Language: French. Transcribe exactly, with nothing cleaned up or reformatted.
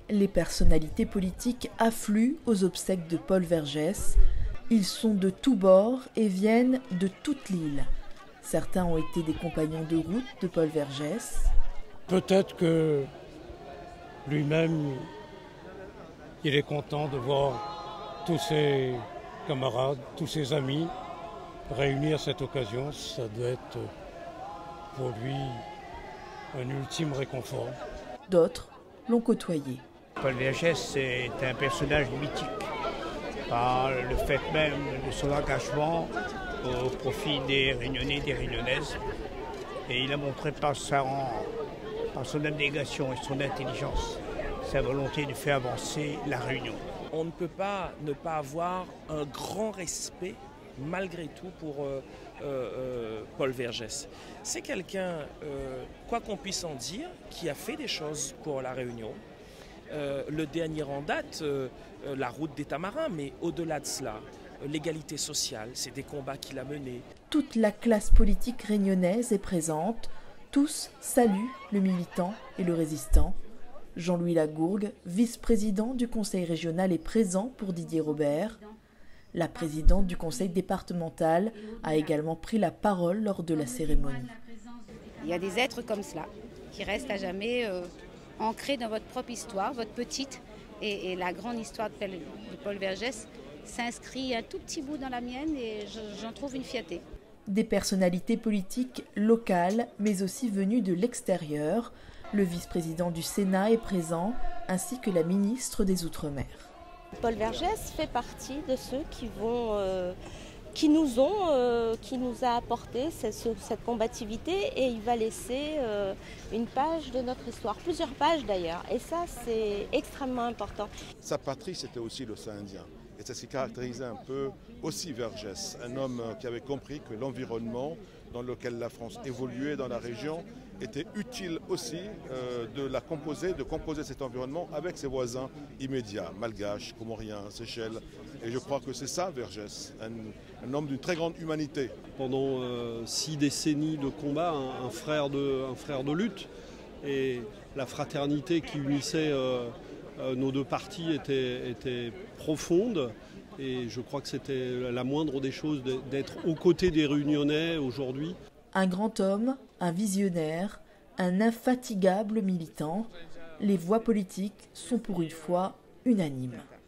Les personnalités politiques affluent aux obsèques de Paul Vergès. Ils sont de tous bords et viennent de toute l'île. Certains ont été des compagnons de route de Paul Vergès. Peut-être que lui-même, il est content de voir tous ses camarades, tous ses amis réunis à cette occasion. Ça doit être pour lui un ultime réconfort. D'autres l'ont côtoyé. Paul Vergès est un personnage mythique par le fait même de son engagement au profit des Réunionnais et des Réunionnaises. Et il a montré par, sa, par son abnégation et son intelligence sa volonté de faire avancer la Réunion. On ne peut pas ne pas avoir un grand respect malgré tout pour euh, euh, Paul Vergès. C'est quelqu'un, euh, quoi qu'on puisse en dire, qui a fait des choses pour la Réunion. Euh, le dernier en date, euh, la route des Tamarins, mais au-delà de cela, l'égalité sociale, c'est des combats qu'il a menés. Toute la classe politique réunionnaise est présente. Tous saluent le militant et le résistant. Jean-Louis Lagourgue, vice-président du conseil régional, est présent pour Didier Robert. La présidente du conseil départemental a également pris la parole lors de la cérémonie. Il y a des êtres comme cela qui restent à jamais euh, ancrés dans votre propre histoire, votre petite, et, et la grande histoire de Paul Vergès s'inscrit un tout petit bout dans la mienne et j'en trouve une fierté. Des personnalités politiques locales, mais aussi venues de l'extérieur. Le vice-président du Sénat est présent, ainsi que la ministre des Outre-mer. Paul Vergès fait partie de ceux qui vont, euh, qui nous ont, euh, qui nous a apporté cette, cette combativité, et il va laisser euh, une page de notre histoire, plusieurs pages d'ailleurs, et ça c'est extrêmement important. Sa patrie c'était aussi l'océan Indien, et c'est ce qui caractérisait un peu aussi Vergès, un homme qui avait compris que l'environnement dans lequel la France évoluait dans la région était utile aussi euh, de la composer, de composer cet environnement avec ses voisins immédiats, malgaches, comoriens, Seychelles. Et je crois que c'est ça Vergès, un, un homme d'une très grande humanité. Pendant euh, six décennies de combat, un, un, frère de, un frère de lutte, et la fraternité qui unissait euh, euh, nos deux partis était, était profonde. Et je crois que c'était la moindre des choses d'être aux côtés des Réunionnais aujourd'hui. Un grand homme, un visionnaire, un infatigable militant. Les voix politiques sont pour une fois unanimes.